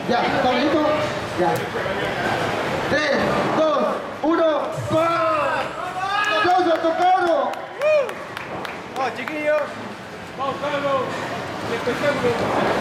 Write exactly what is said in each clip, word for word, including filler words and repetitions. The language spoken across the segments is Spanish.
Ya, ¿está listo? Ya. tres, dos, uno, ¡gol! ¡Aplausos a Tocaro! ¡Vamos, chiquillos! ¡Vamos, Carlos! ¡El espectáculo!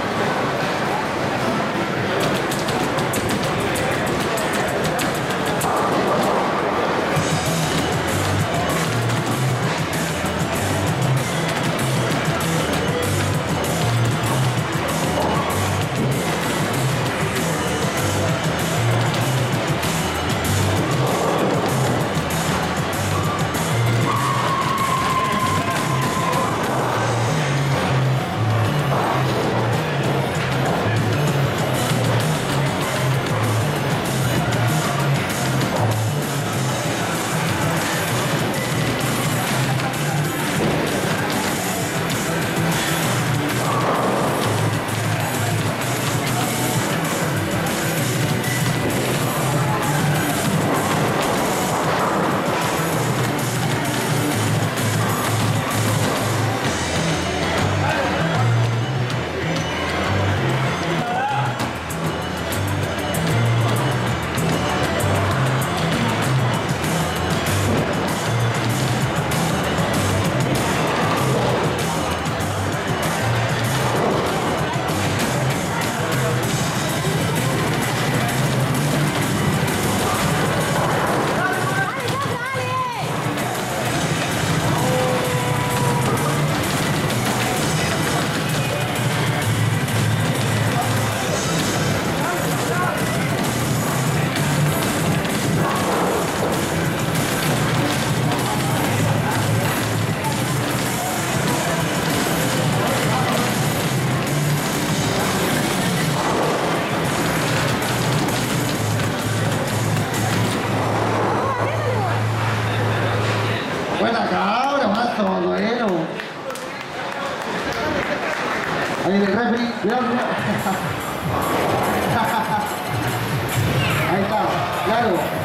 Buena cabra, más todo bueno. Ahí el refri, cuidado, cuidado. Ahí está, claro.